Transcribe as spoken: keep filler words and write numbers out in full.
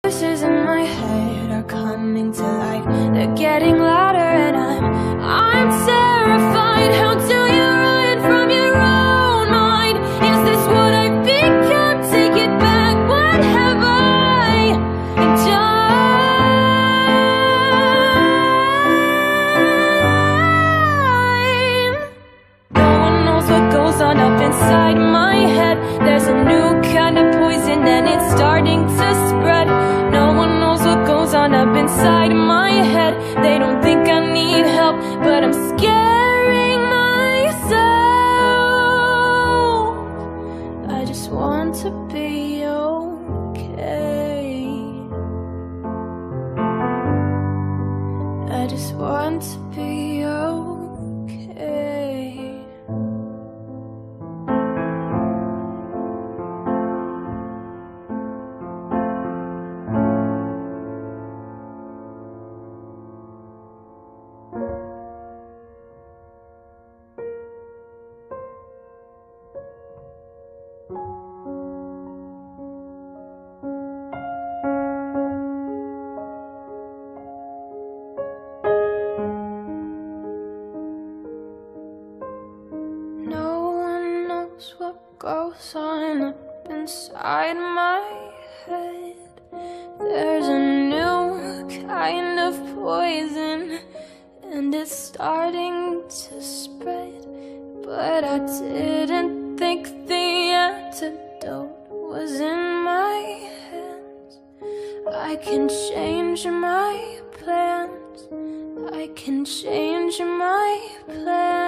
Voices in my head are coming to life. They're getting louder and I'm, I'm terrified. How do you run from your own mind? Is this what I've become? Take it back, what have I done? No one knows what goes on up inside my head. There's a new kind of poison and it's starting to spread. No one knows what goes on up inside my head. They don't think I need help, but I'm scaring myself. I just want to be okay. I just want to be okay. What goes on up inside my head? There's a new kind of poison and it's starting to spread. But I didn't think the antidote was in my hands. I can change my plans. I can change my plans.